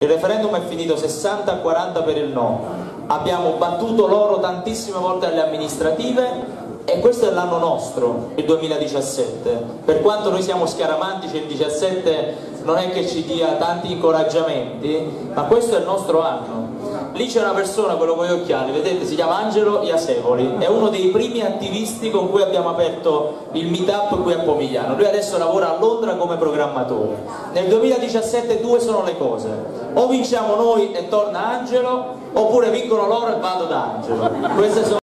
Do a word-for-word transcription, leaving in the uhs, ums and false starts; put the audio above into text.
Il referendum è finito sessanta a quaranta per il no, abbiamo battuto loro tantissime volte alle amministrative e questo è l'anno nostro, il duemiladiciassette. Per quanto noi siamo scaramantici, il diciassette non è che ci dia tanti incoraggiamenti, ma questo è il nostro anno. Lì c'è una persona, quello con gli occhiali, vedete, si chiama Angelo Iasevoli, è uno dei primi attivisti con cui abbiamo aperto il meetup qui a Pomigliano. Lui adesso lavora a Londra come programmatore. Nel duemiladiciassette due sono le cose: o vinciamo noi e torna Angelo, oppure vincono loro e vado da Angelo. Queste sono